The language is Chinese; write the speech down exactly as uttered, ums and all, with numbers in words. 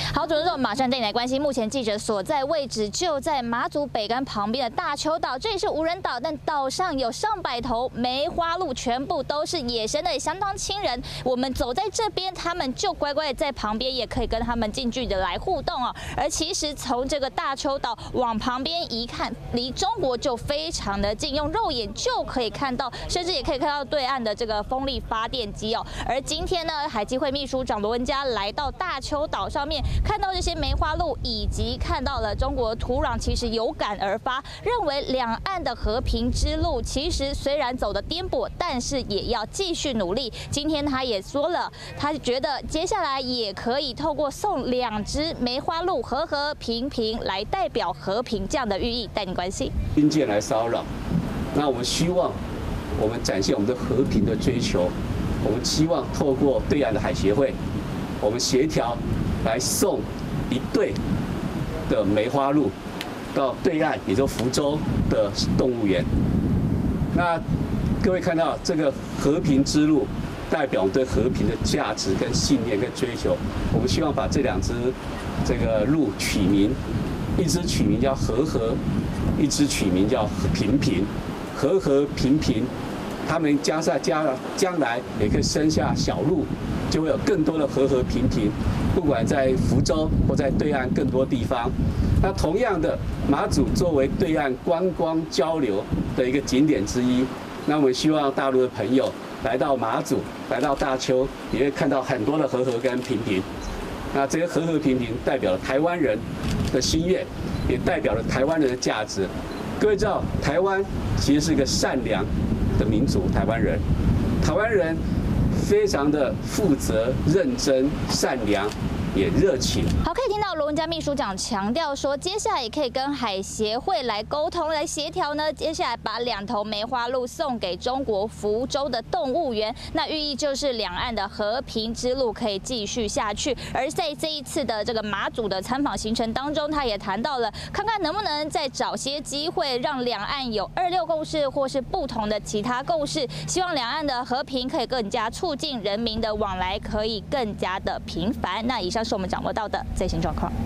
好，主持人，马上带你来关心，目前记者所在位置就在马祖北竿旁边的大丘岛，这里是无人岛，但岛上有上百头梅花鹿，全部都是野生的，也相当亲人。我们走在这边，他们就乖乖在旁边，也可以跟他们近距离的来互动哦。而其实从这个大丘岛往旁边一看，离中国就非常的近，用肉眼就可以看到，甚至也可以看到对岸的这个风力发电机哦。而今天呢，海基会秘书长罗文嘉来到大丘岛上面，看到这些梅花鹿，以及看到了中国土壤，其实有感而发，认为两岸的和平之路其实虽然走得颠簸，但是也要继续努力。今天他也说了，他觉得接下来也可以透过送两只梅花鹿和和平平来代表和平这样的寓意，带你关心。 军舰来骚扰，那我们希望我们展现我们的和平的追求，我们希望透过对岸的海协会，我们协调来送一对的梅花鹿到对岸，也就福州的动物园。那各位看到这个和平之路，代表我们对和平的价值、跟信念、跟追求。我们希望把这两只这个鹿取名，一只取名叫和和，一只取名叫平平。和和平平，他们将在将将来也可以生下小鹿，就会有更多的和和平平。不管在福州或在对岸更多地方，那同样的，马祖作为对岸观光交流的一个景点之一，那我们希望大陆的朋友来到马祖，来到大丘，也会看到很多的和和跟平平。那这些和和平平代表了台湾人的心愿，也代表了台湾人的价值。各位知道，台湾其实是一个善良的民族，台湾人，台湾人非常的负责、认真、善良，也热情。 好，可以听到罗文嘉秘书长强调说，接下来也可以跟海协会来沟通、来协调呢。接下来把两头梅花鹿送给中国福州的动物园，那寓意就是两岸的和平之路可以继续下去。而在这一次的这个马祖的参访行程当中，他也谈到了，看看能不能再找些机会，让两岸有二六共识，或是不同的其他共识，希望两岸的和平可以更加促进人民的往来，可以更加的频繁。那以上是我们掌握到的最新状况。